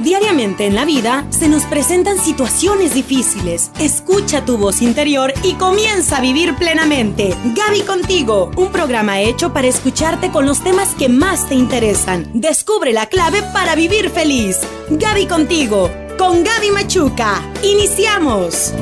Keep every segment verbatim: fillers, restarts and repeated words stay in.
Diariamente en la vida se nos presentan situaciones difíciles. Escucha tu voz interior y comienza a vivir plenamente. Gaby Contigo, un programa hecho para escucharte con los temas que más te interesan. Descubre la clave para vivir feliz. Gaby Contigo, con Gaby Machuca. ¡Iniciamos!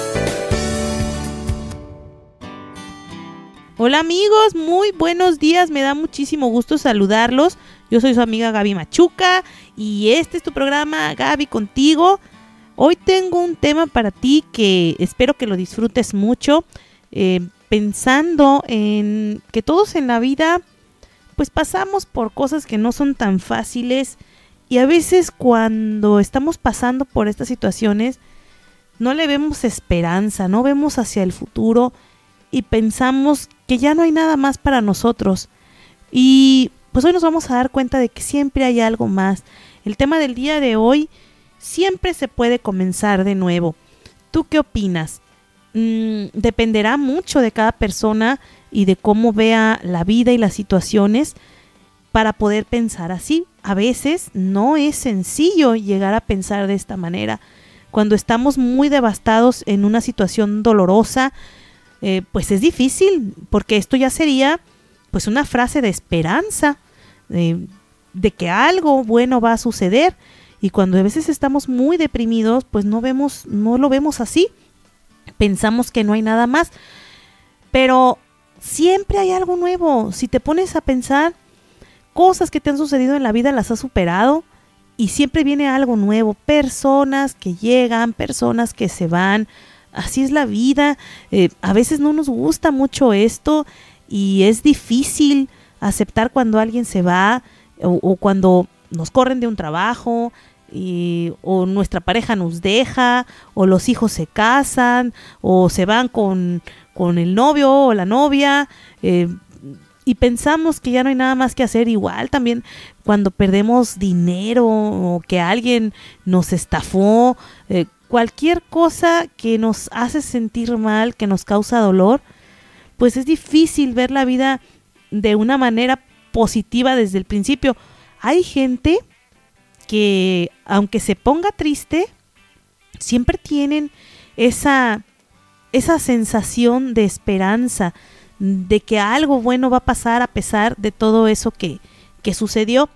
Hola amigos, muy buenos días, me da muchísimo gusto saludarlos. Yo soy su amiga Gaby Machuca y este es tu programa Gaby Contigo. Hoy tengo un tema para ti que espero que lo disfrutes mucho, eh, pensando en que todos en la vida pues pasamos por cosas que no son tan fáciles y a veces cuando estamos pasando por estas situaciones no le vemos esperanza, no vemos hacia el futuro y pensamos que ya no hay nada más para nosotros. Y pues hoy nos vamos a dar cuenta de que siempre hay algo más. El tema del día de hoy: siempre se puede comenzar de nuevo. ¿Tú qué opinas? Mm, dependerá mucho de cada persona y de cómo vea la vida y las situaciones para poder pensar así. A veces no es sencillo llegar a pensar de esta manera. Cuando estamos muy devastados en una situación dolorosa, Eh, pues es difícil, porque esto ya sería pues una frase de esperanza, de, de que algo bueno va a suceder, y cuando a veces estamos muy deprimidos pues no vemos, no lo vemos así, pensamos que no hay nada más, pero siempre hay algo nuevo. Si te pones a pensar, cosas que te han sucedido en la vida las has superado y siempre viene algo nuevo, personas que llegan, personas que se van. Así es la vida. Eh, a veces no nos gusta mucho esto y es difícil aceptar cuando alguien se va o, o cuando nos corren de un trabajo, y, o nuestra pareja nos deja, o los hijos se casan o se van con, con el novio o la novia, eh, y pensamos que ya no hay nada más que hacer. Igual también cuando perdemos dinero o que alguien nos estafó, eh, cualquier cosa que nos hace sentir mal, que nos causa dolor, pues es difícil ver la vida de una manera positiva desde el principio. Hay gente que, aunque se ponga triste, siempre tienen esa, esa sensación de esperanza, de que algo bueno va a pasar a pesar de todo eso que, que sucedió.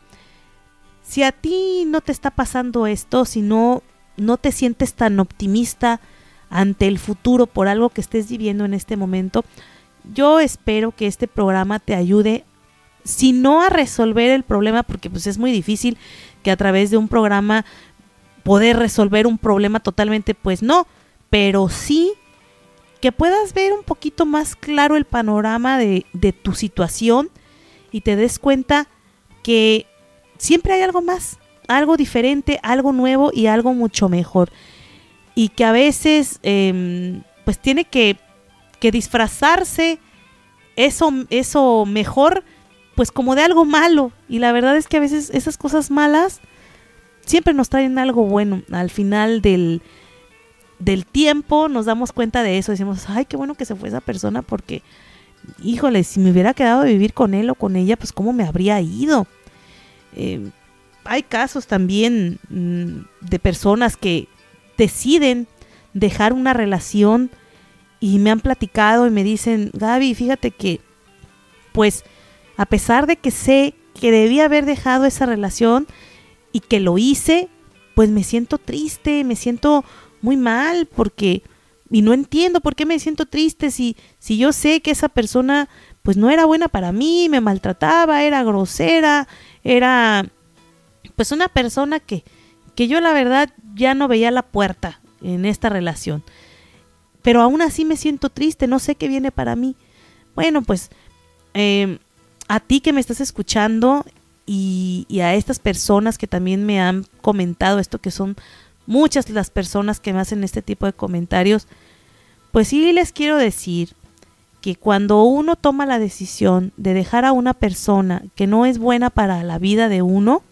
Si a ti no te está pasando esto, si no no te sientes tan optimista ante el futuro por algo que estés viviendo en este momento, yo espero que este programa te ayude, si no a resolver el problema, porque pues es muy difícil que a través de un programa poder resolver un problema totalmente, pues no, pero sí que puedas ver un poquito más claro el panorama de, de tu situación y te des cuenta que siempre hay algo más, algo diferente, algo nuevo y algo mucho mejor, y que a veces eh, pues tiene que, que disfrazarse eso, eso mejor pues como de algo malo, y la verdad es que a veces esas cosas malas siempre nos traen algo bueno. Al final del, del tiempo nos damos cuenta de eso, decimos, ay, qué bueno que se fue esa persona, porque híjole, si me hubiera quedado a vivir con él o con ella, pues cómo me habría ido. eh, Hay casos también mmm, de personas que deciden dejar una relación y me han platicado y me dicen, Gaby, fíjate que pues a pesar de que sé que debía haber dejado esa relación y que lo hice, pues me siento triste, me siento muy mal, porque y no entiendo por qué me siento triste si, si yo sé que esa persona pues no era buena para mí, me maltrataba, era grosera, era pues una persona que, que yo la verdad ya no veía la puerta en esta relación, pero aún así me siento triste, no sé qué viene para mí. Bueno, pues eh, a ti que me estás escuchando y, y a estas personas que también me han comentado esto, que son muchas las personas que me hacen este tipo de comentarios, pues sí les quiero decir que cuando uno toma la decisión de dejar a una persona que no es buena para la vida de uno,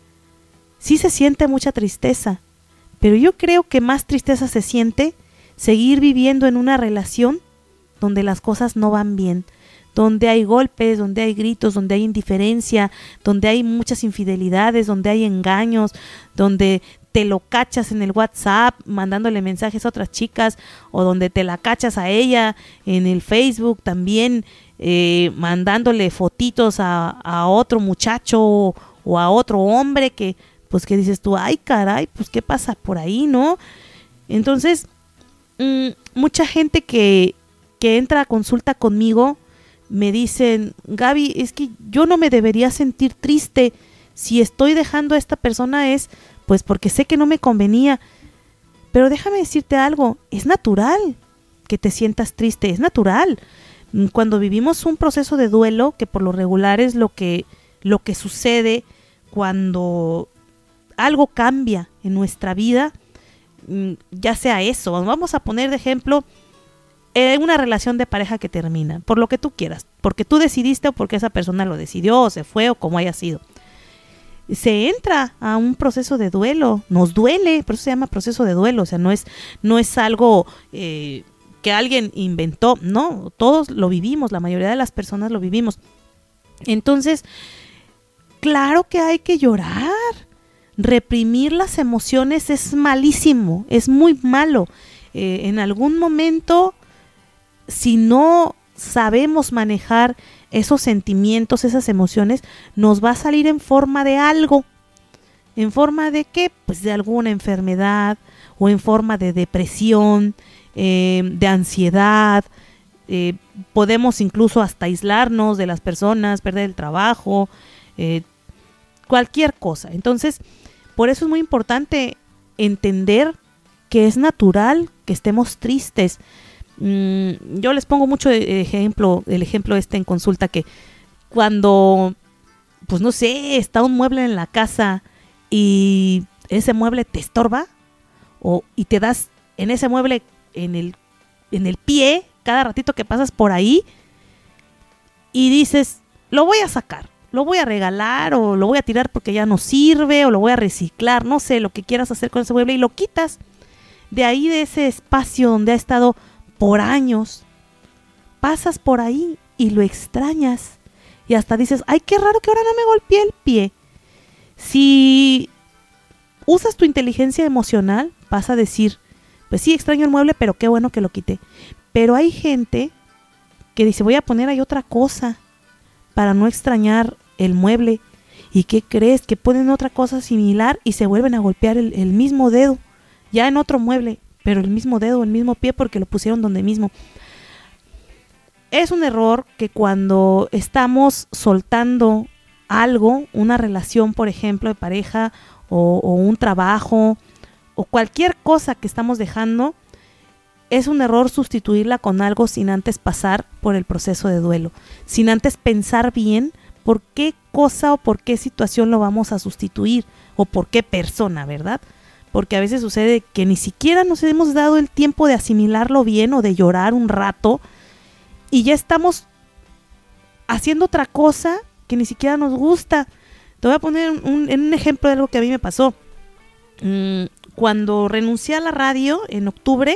sí se siente mucha tristeza, pero yo creo que más tristeza se siente seguir viviendo en una relación donde las cosas no van bien, donde hay golpes, donde hay gritos, donde hay indiferencia, donde hay muchas infidelidades, donde hay engaños, donde te lo cachas en el WhatsApp mandándole mensajes a otras chicas, o donde te la cachas a ella en el Facebook también eh, mandándole fotitos a, a otro muchacho o, o a otro hombre que pues que dices tú, ay caray, pues qué pasa por ahí, ¿no? Entonces mmm, mucha gente que, que entra a consulta conmigo me dicen, Gaby, es que yo no me debería sentir triste si estoy dejando a esta persona, es pues porque sé que no me convenía. Pero déjame decirte algo, es natural que te sientas triste, es natural. Cuando vivimos un proceso de duelo, que por lo regular es lo que, lo que sucede cuando algo cambia en nuestra vida, ya sea eso, vamos a poner de ejemplo eh, una relación de pareja que termina, por lo que tú quieras, porque tú decidiste o porque esa persona lo decidió o se fue o como haya sido. Se entra a un proceso de duelo, nos duele, por eso se llama proceso de duelo, o sea, no es, no es algo eh, que alguien inventó, no, todos lo vivimos, la mayoría de las personas lo vivimos. Entonces, claro que hay que llorar, reprimir las emociones es malísimo, es muy malo. Eh, en algún momento, si no sabemos manejar esos sentimientos, esas emociones, nos va a salir en forma de algo. ¿En forma de qué? Pues de alguna enfermedad, o en forma de depresión, eh, de ansiedad. Eh, podemos incluso hasta aislarnos de las personas, perder el trabajo, eh, cualquier cosa. Entonces, por eso es muy importante entender que es natural que estemos tristes. Mm, yo les pongo mucho de ejemplo, el ejemplo este en consulta, que cuando, pues no sé, está un mueble en la casa y ese mueble te estorba, o y te das en ese mueble en el, en el pie cada ratito que pasas por ahí y dices, lo voy a sacar, lo voy a regalar, o lo voy a tirar porque ya no sirve, o lo voy a reciclar, no sé, lo que quieras hacer con ese mueble, y lo quitas de ahí, de ese espacio donde ha estado por años. Pasas por ahí y lo extrañas y hasta dices, ay, qué raro que ahora no me golpeé el pie. Si usas tu inteligencia emocional, vas a decir, pues sí, extraño el mueble, pero qué bueno que lo quité. Pero hay gente que dice, voy a poner ahí otra cosa para no extrañar el mueble. ¿Y qué crees? Que ponen otra cosa similar y se vuelven a golpear el, el mismo dedo, ya en otro mueble, pero el mismo dedo, el mismo pie, porque lo pusieron donde mismo. Es un error que cuando estamos soltando algo, una relación, por ejemplo, de pareja, o, o un trabajo, o cualquier cosa que estamos dejando, es un error sustituirla con algo sin antes pasar por el proceso de duelo, sin antes pensar bien por qué cosa o por qué situación lo vamos a sustituir, o por qué persona, ¿verdad? Porque a veces sucede que ni siquiera nos hemos dado el tiempo de asimilarlo bien o de llorar un rato y ya estamos haciendo otra cosa que ni siquiera nos gusta. Te voy a poner un, un ejemplo de algo que a mí me pasó. Mm, cuando renuncié a la radio en octubre,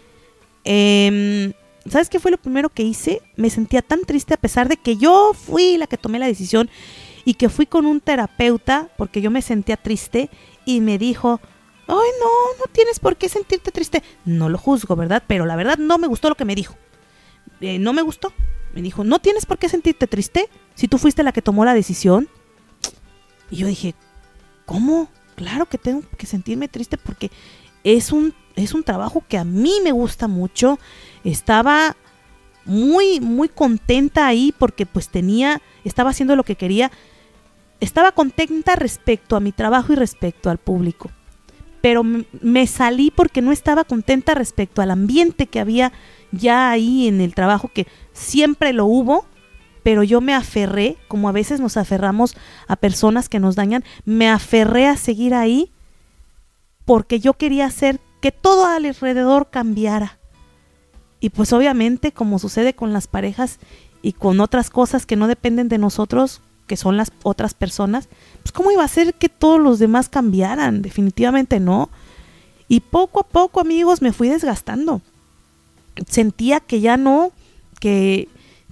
eh, ¿sabes qué fue lo primero que hice? Me sentía tan triste, a pesar de que yo fui la que tomé la decisión y que fui con un terapeuta porque yo me sentía triste y me dijo, ay, no, no tienes por qué sentirte triste. No lo juzgo, ¿verdad? Pero la verdad no me gustó lo que me dijo. Eh, no me gustó. Me dijo, no tienes por qué sentirte triste si tú fuiste la que tomó la decisión. Y yo dije, ¿cómo? Claro que tengo que sentirme triste porque es un, es un trabajo que a mí me gusta mucho. Estaba muy, muy contenta ahí porque pues tenía, estaba haciendo lo que quería. Estaba contenta respecto a mi trabajo y respecto al público. Pero me salí porque no estaba contenta respecto al ambiente que había ya ahí en el trabajo, que siempre lo hubo, pero yo me aferré, como a veces nos aferramos a personas que nos dañan, me aferré a seguir ahí porque yo quería hacer que todo alrededor cambiara. Y pues obviamente, como sucede con las parejas y con otras cosas que no dependen de nosotros, que son las otras personas, pues cómo iba a ser que todos los demás cambiaran. Definitivamente no. Y poco a poco, amigos, me fui desgastando. Sentía que ya no, que,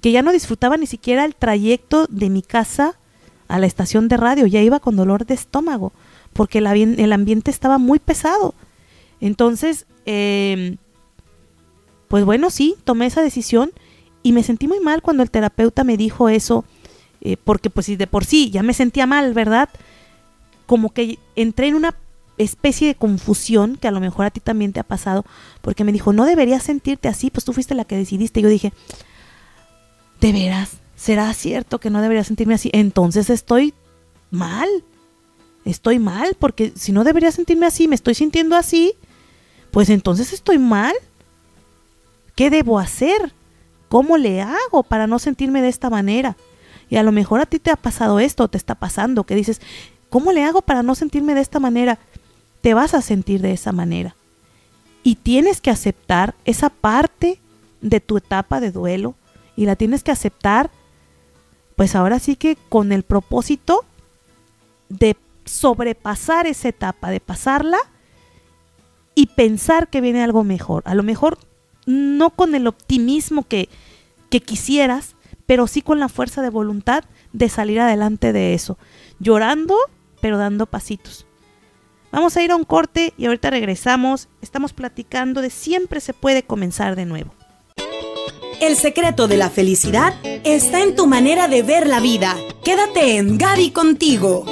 que ya no disfrutaba ni siquiera el trayecto de mi casa a la estación de radio, ya iba con dolor de estómago, porque el, el ambiente estaba muy pesado. Entonces, eh, pues bueno, sí, tomé esa decisión y me sentí muy mal cuando el terapeuta me dijo eso, eh, porque pues si de por sí ya me sentía mal, ¿verdad? Como que entré en una especie de confusión, que a lo mejor a ti también te ha pasado, porque me dijo, no deberías sentirte así, pues tú fuiste la que decidiste. Y yo dije, ¿de veras? ¿Será cierto que no debería sentirme así? Entonces estoy mal, estoy mal, porque si no debería sentirme así, me estoy sintiendo así, pues entonces estoy mal. ¿Qué debo hacer? ¿Cómo le hago para no sentirme de esta manera? Y a lo mejor a ti te ha pasado esto, te está pasando, que dices, ¿cómo le hago para no sentirme de esta manera? Te vas a sentir de esa manera. Y tienes que aceptar esa parte de tu etapa de duelo, y la tienes que aceptar, pues ahora sí que con el propósito de sobrepasar esa etapa, de pasarla y pensar que viene algo mejor. A lo mejor no con el optimismo que, que quisieras, pero sí con la fuerza de voluntad de salir adelante de eso, llorando, pero dando pasitos. Vamos a ir a un corte y ahorita regresamos. Estamos platicando de siempre se puede comenzar de nuevo. El secreto de la felicidad está en tu manera de ver la vida. Quédate en Gaby Contigo.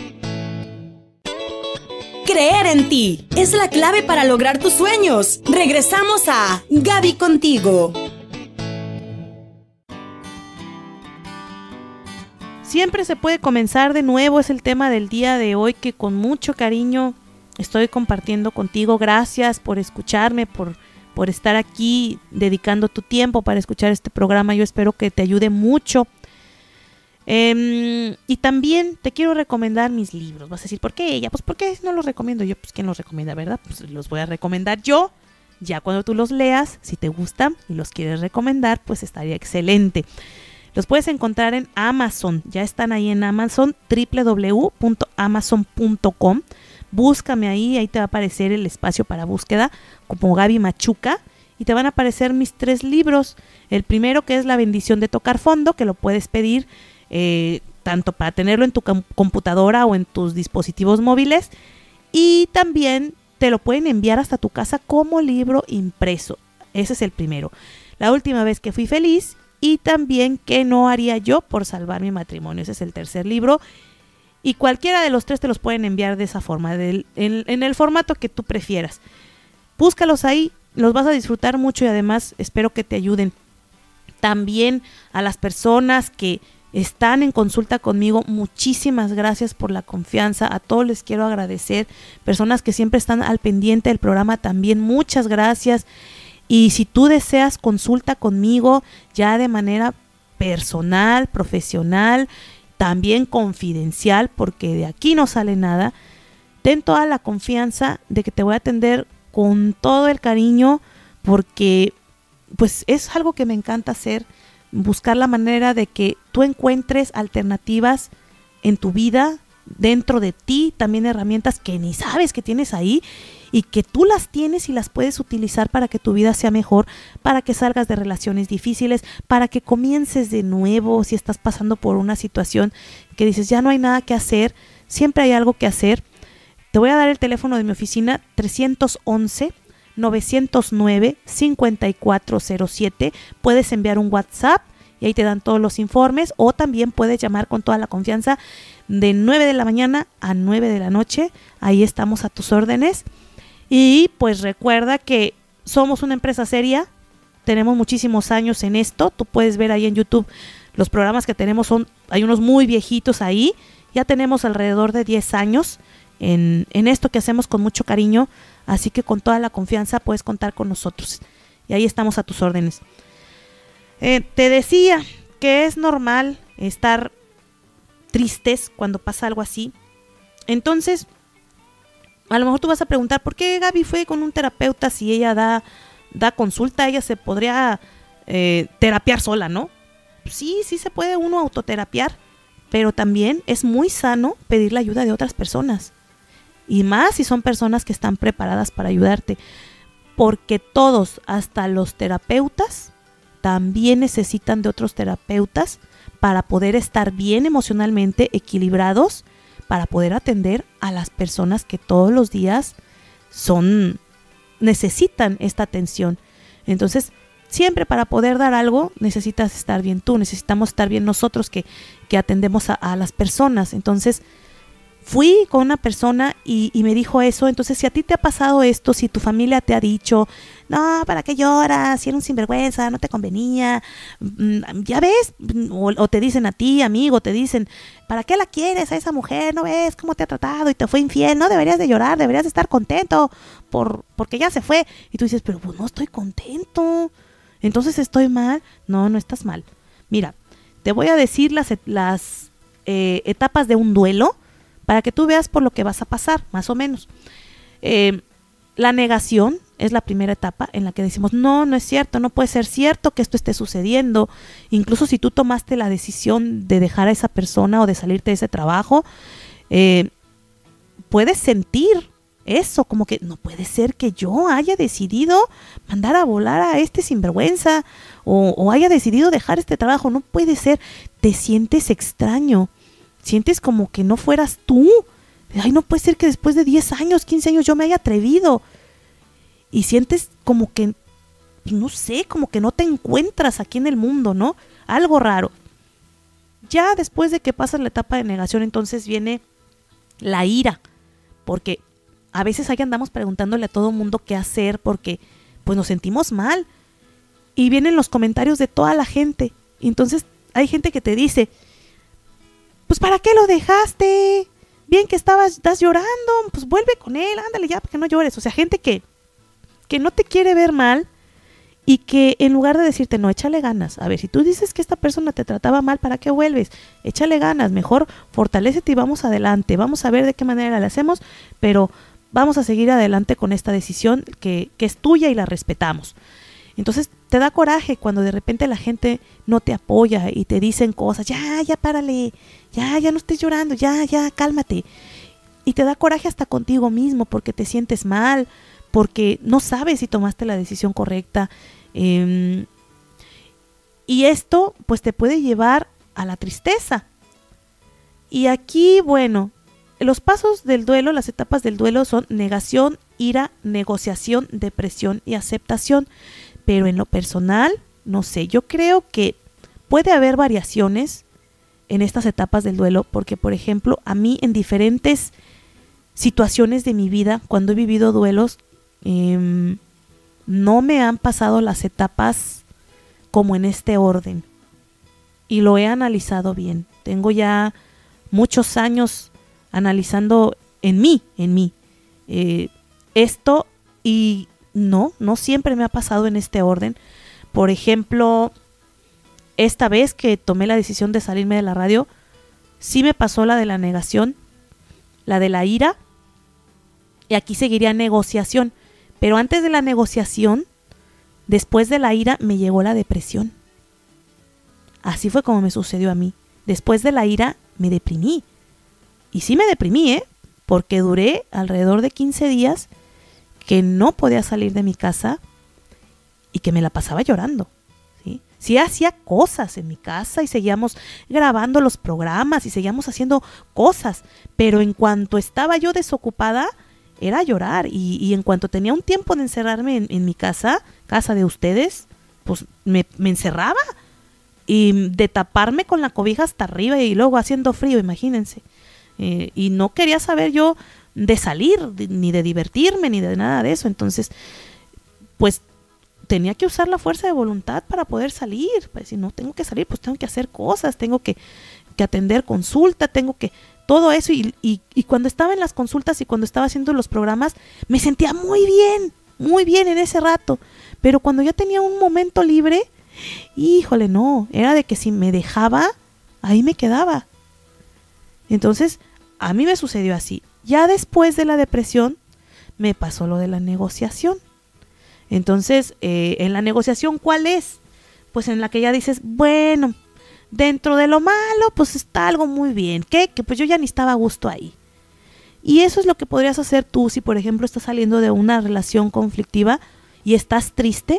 Creer en ti es la clave para lograr tus sueños. Regresamos a Gaby Contigo. Siempre se puede comenzar de nuevo, es el tema del día de hoy que con mucho cariño estoy compartiendo contigo. Gracias por escucharme, por, por estar aquí dedicando tu tiempo para escuchar este programa. Yo espero que te ayude mucho. Eh, y también te quiero recomendar mis libros. Vas a decir, ¿por qué ella? Pues ¿por qué no los recomiendo yo? Pues ¿quién los recomienda, verdad? Pues los voy a recomendar yo. Ya cuando tú los leas, si te gustan y los quieres recomendar, pues estaría excelente. Los puedes encontrar en Amazon. Ya están ahí en Amazon, doble u doble u doble u punto amazon punto com. Búscame ahí, ahí te va a aparecer el espacio para búsqueda como Gaby Machuca. Y te van a aparecer mis tres libros. El primero, que es La bendición de tocar fondo, que lo puedes pedir Eh, tanto para tenerlo en tu computadora o en tus dispositivos móviles, y también te lo pueden enviar hasta tu casa como libro impreso. Ese es el primero. La última vez que fui feliz, y también ¿Qué no haría yo por salvar mi matrimonio? Ese es el tercer libro, y cualquiera de los tres te los pueden enviar de esa forma, de, en, en el formato que tú prefieras. Búscalos ahí, los vas a disfrutar mucho y además espero que te ayuden. También a las personas que están en consulta conmigo, muchísimas gracias por la confianza. A todos les quiero agradecer. Personas que siempre están al pendiente del programa también, muchas gracias. Y si tú deseas consulta conmigo ya de manera personal, profesional, también confidencial, porque de aquí no sale nada, ten toda la confianza de que te voy a atender con todo el cariño, porque pues es algo que me encanta hacer. Buscar la manera de que tú encuentres alternativas en tu vida, dentro de ti, también herramientas que ni sabes que tienes ahí y que tú las tienes y las puedes utilizar para que tu vida sea mejor, para que salgas de relaciones difíciles, para que comiences de nuevo. Si estás pasando por una situación que dices ya no hay nada que hacer, siempre hay algo que hacer. Te voy a dar el teléfono de mi oficina, tres once, nueve cero nueve, cinco cuatro cero siete. Puedes enviar un WhatsApp y ahí te dan todos los informes, o también puedes llamar con toda la confianza de nueve de la mañana a nueve de la noche. Ahí estamos a tus órdenes. Y pues recuerda que somos una empresa seria, tenemos muchísimos años en esto. Tú puedes ver ahí en YouTube los programas que tenemos, son, hay unos muy viejitos ahí. Ya tenemos alrededor de diez años en, en esto que hacemos con mucho cariño. Así que con toda la confianza puedes contar con nosotros. Y ahí estamos a tus órdenes. Eh, te decía que es normal estar tristes cuando pasa algo así. Entonces, a lo mejor tú vas a preguntar, ¿por qué Gaby fue con un terapeuta si ella da, da consulta? Ella se podría eh, terapiar sola, ¿no? Sí, sí se puede uno autoterapiar, pero también es muy sano pedir la ayuda de otras personas. Y más si son personas que están preparadas para ayudarte. Porque todos, hasta los terapeutas, también necesitan de otros terapeutas para poder estar bien emocionalmente equilibrados, para poder atender a las personas que todos los días son, necesitan esta atención. Entonces, siempre para poder dar algo necesitas estar bien tú, necesitamos estar bien nosotros que, que atendemos a, a las personas. Entonces, fui con una persona y, y me dijo eso. Entonces, si a ti te ha pasado esto, si tu familia te ha dicho, no, ¿para qué lloras? Si era un sinvergüenza, no te convenía, ya ves, o, o te dicen a ti, amigo, te dicen, ¿para qué la quieres a esa mujer? ¿No ves cómo te ha tratado y te fue infiel? No deberías de llorar, deberías de estar contento por, porque ya se fue. Y tú dices, pero pues no estoy contento, entonces estoy mal. No, no estás mal. Mira, te voy a decir las, las eh, etapas de un duelo, para que tú veas por lo que vas a pasar, más o menos. Eh, la negación es la primera etapa en la que decimos, no, no es cierto, no puede ser cierto que esto esté sucediendo. Incluso si tú tomaste la decisión de dejar a esa persona o de salirte de ese trabajo, eh, puedes sentir eso, como que no puede ser que yo haya decidido mandar a volar a este sinvergüenza o, o haya decidido dejar este trabajo, no puede ser. Te sientes extraño. Sientes como que no fueras tú. Ay, no puede ser que después de diez años, quince años yo me haya atrevido. Y sientes como que, no sé, como que no te encuentras aquí en el mundo, ¿no? Algo raro. Ya después de que pasas la etapa de negación, entonces viene la ira. Porque a veces ahí andamos preguntándole a todo mundo qué hacer porque pues nos sentimos mal. Y vienen los comentarios de toda la gente. Y entonces hay gente que te dice, pues ¿para qué lo dejaste? Bien que estabas, estás llorando, pues vuelve con él, ándale ya, para que no llores. O sea, gente que, que no te quiere ver mal y que en lugar de decirte, no, échale ganas. A ver, si tú dices que esta persona te trataba mal, ¿para qué vuelves? Échale ganas, mejor fortalécete y vamos adelante. Vamos a ver de qué manera la hacemos, pero vamos a seguir adelante con esta decisión que, que es tuya y la respetamos. Entonces te da coraje cuando de repente la gente no te apoya y te dicen cosas, ya, ya párale, ya, ya no estés llorando, ya, ya, cálmate. Y te da coraje hasta contigo mismo porque te sientes mal, porque no sabes si tomaste la decisión correcta. Eh, y esto pues te puede llevar a la tristeza. Y aquí, bueno, los pasos del duelo, las etapas del duelo son negación, ira, negociación, depresión y aceptación. Pero en lo personal, no sé, yo creo que puede haber variaciones en estas etapas del duelo, porque por ejemplo, a mí en diferentes situaciones de mi vida, cuando he vivido duelos, eh, no me han pasado las etapas como en este orden. Y lo he analizado bien. Tengo ya muchos años analizando en mí, en mí, eh, esto y... No, no siempre me ha pasado en este orden. Por ejemplo, esta vez que tomé la decisión de salirme de la radio, sí me pasó la de la negación, la de la ira, y aquí seguiría negociación. Pero antes de la negociación, después de la ira, me llegó la depresión. Así fue como me sucedió a mí. Después de la ira, me deprimí. Y sí me deprimí, ¿eh? Porque duré alrededor de quince días que no podía salir de mi casa y que me la pasaba llorando, ¿sí? Sí hacía cosas en mi casa y seguíamos grabando los programas y seguíamos haciendo cosas, pero en cuanto estaba yo desocupada, era llorar. Y, y en cuanto tenía un tiempo de encerrarme en, en mi casa, casa de ustedes, pues me, me encerraba. Y de taparme con la cobija hasta arriba y luego haciendo frío, imagínense. Eh, y no quería saber yo de salir, de, ni de divertirme, ni de nada de eso. Entonces, pues tenía que usar la fuerza de voluntad para poder salir. Pues si no tengo que salir, pues tengo que hacer cosas, tengo que, que atender consulta, tengo que todo eso. Y, y, y cuando estaba en las consultas y cuando estaba haciendo los programas, me sentía muy bien, muy bien en ese rato. Pero cuando ya tenía un momento libre, híjole, no, era de que si me dejaba, ahí me quedaba. Entonces, a mí me sucedió así. Ya después de la depresión, me pasó lo de la negociación. Entonces, eh, en la negociación, ¿cuál es? Pues en la que ya dices, bueno, dentro de lo malo, pues está algo muy bien. ¿Qué? Que pues yo ya ni estaba a gusto ahí. Y eso es lo que podrías hacer tú si, por ejemplo, estás saliendo de una relación conflictiva y estás triste.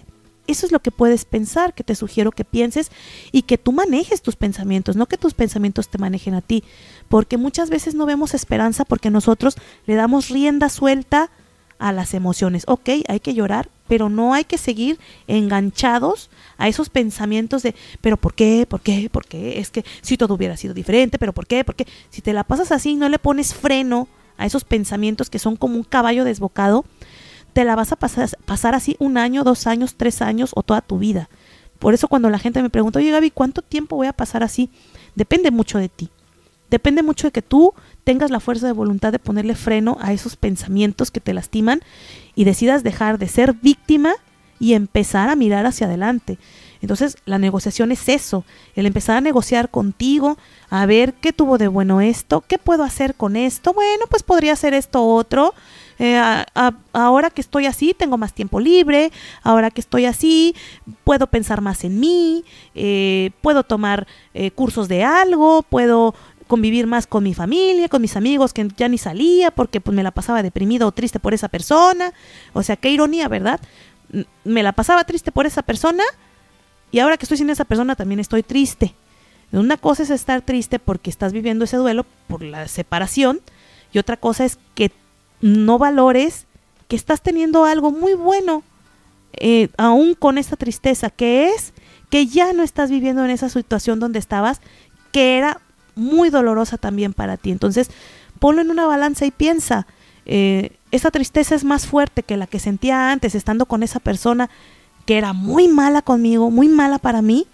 eso es lo que puedes pensar, que te sugiero que pienses y que tú manejes tus pensamientos, no que tus pensamientos te manejen a ti, porque muchas veces no vemos esperanza porque nosotros le damos rienda suelta a las emociones. Ok, hay que llorar, pero no hay que seguir enganchados a esos pensamientos de, pero ¿por qué? ¿Por qué? ¿Por qué? Es que si todo hubiera sido diferente, pero ¿por qué? ¿Por qué? Si te la pasas así, no le pones freno a esos pensamientos que son como un caballo desbocado, te la vas a pasar, pasar así un año, dos años, tres años o toda tu vida. Por eso cuando la gente me pregunta, oye Gaby, ¿cuánto tiempo voy a pasar así? Depende mucho de ti. Depende mucho de que tú tengas la fuerza de voluntad de ponerle freno a esos pensamientos que te lastiman y decidas dejar de ser víctima y empezar a mirar hacia adelante. Entonces la negociación es eso, el empezar a negociar contigo, a ver qué tuvo de bueno esto, qué puedo hacer con esto, bueno, pues podría hacer esto otro. Eh, a, a, ahora que estoy así tengo más tiempo libre, ahora que estoy así puedo pensar más en mí, eh, puedo tomar eh, cursos de algo, puedo convivir más con mi familia, con mis amigos que ya ni salía porque pues me la pasaba deprimida o triste por esa persona. O sea, qué ironía, ¿verdad? Me la pasaba triste por esa persona y ahora que estoy sin esa persona también estoy triste. Una cosa es estar triste porque estás viviendo ese duelo por la separación y otra cosa es que no valores que estás teniendo algo muy bueno eh, aún con esta tristeza, que es que ya no estás viviendo en esa situación donde estabas, que era muy dolorosa también para ti. Entonces ponlo en una balanza y piensa, eh, esa tristeza es más fuerte que la que sentía antes estando con esa persona que era muy mala conmigo, muy mala para mí.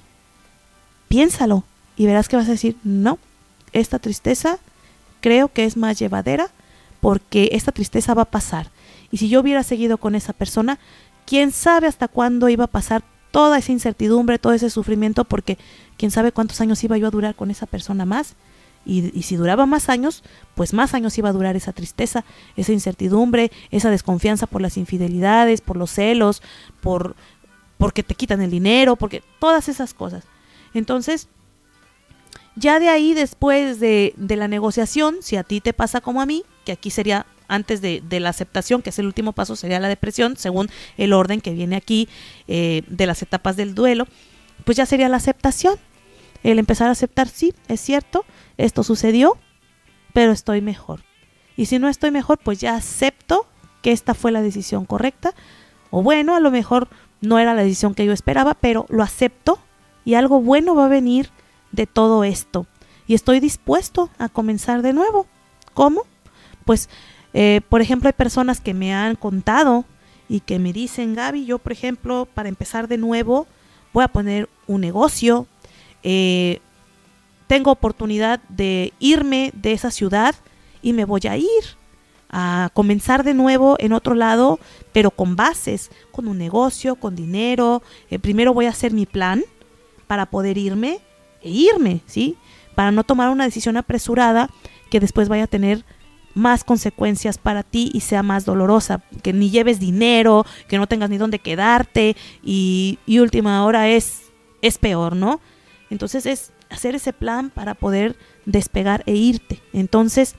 Piénsalo y verás que vas a decir, no, esta tristeza creo que es más llevadera porque esta tristeza va a pasar. Y si yo hubiera seguido con esa persona, quién sabe hasta cuándo iba a pasar toda esa incertidumbre, todo ese sufrimiento, porque quién sabe cuántos años iba yo a durar con esa persona más. Y, y si duraba más años, pues más años iba a durar esa tristeza, esa incertidumbre, esa desconfianza por las infidelidades, por los celos, por porque te quitan el dinero, porque todas esas cosas. Entonces, ya de ahí, después de, de la negociación, si a ti te pasa como a mí, que aquí sería antes de, de la aceptación, que es el último paso, sería la depresión, según el orden que viene aquí eh, de las etapas del duelo, pues ya sería la aceptación. El empezar a aceptar, sí, es cierto, esto sucedió, pero estoy mejor. Y si no estoy mejor, pues ya acepto que esta fue la decisión correcta. O bueno, a lo mejor no era la decisión que yo esperaba, pero lo acepto y algo bueno va a venir de todo esto. Y estoy dispuesto a comenzar de nuevo. ¿Cómo? Pues, eh, por ejemplo, hay personas que me han contado y que me dicen, Gaby, yo, por ejemplo, para empezar de nuevo, voy a poner un negocio. Eh, tengo oportunidad de irme de esa ciudad y me voy a ir a comenzar de nuevo en otro lado, pero con bases, con un negocio, con dinero. Eh, primero voy a hacer mi plan para poder irme e irme, ¿sí? Para no tomar una decisión apresurada que después vaya a tener más consecuencias para ti y sea más dolorosa, que ni lleves dinero, que no tengas ni dónde quedarte y, y última hora es, es peor, ¿no? Entonces es hacer ese plan para poder despegar e irte. Entonces,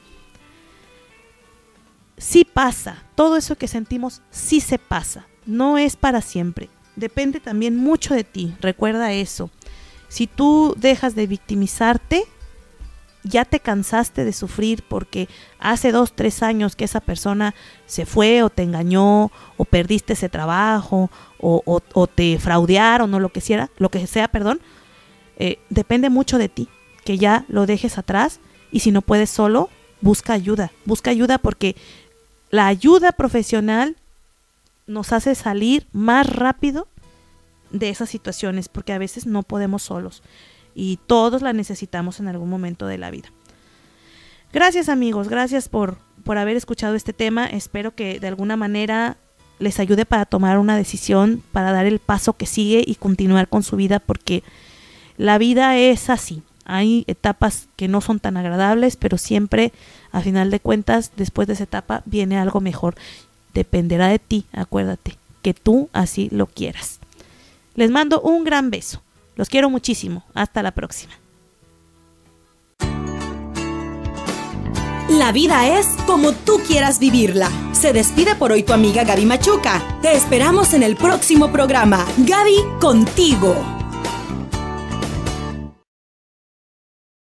sí pasa, todo eso que sentimos sí se pasa, no es para siempre, depende también mucho de ti, recuerda eso. Si tú dejas de victimizarte, ya te cansaste de sufrir porque hace dos, tres años que esa persona se fue o te engañó o perdiste ese trabajo o, o, o te fraudearon o lo que sea, lo que sea, perdón, eh, depende mucho de ti, que ya lo dejes atrás y si no puedes solo, busca ayuda, busca ayuda porque la ayuda profesional nos hace salir más rápido de esas situaciones porque a veces no podemos solos y todos la necesitamos en algún momento de la vida. Gracias amigos, gracias por, por haber escuchado este tema. Espero que de alguna manera les ayude para tomar una decisión, para dar el paso que sigue y continuar con su vida porque la vida es así. Hay etapas que no son tan agradables, pero siempre, a final de cuentas, después de esa etapa viene algo mejor. Dependerá de ti, acuérdate, que tú así lo quieras. Les mando un gran beso. Los quiero muchísimo. Hasta la próxima. La vida es como tú quieras vivirla. Se despide por hoy tu amiga Gaby Machuca. Te esperamos en el próximo programa. Gaby contigo.